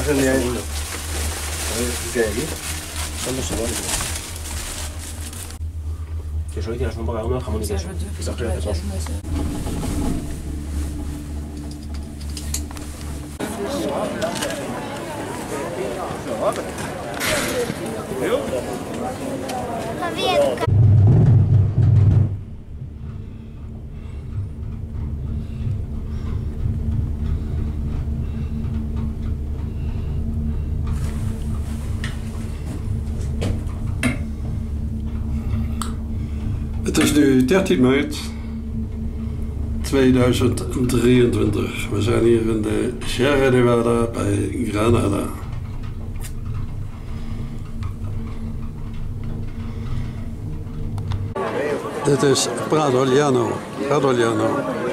Que yo tiras un poco de jamón y queso. Het is nu 13 maart 2023. We zijn hier in de Sierra Nevada bij Granada. Dit is Prado Llano.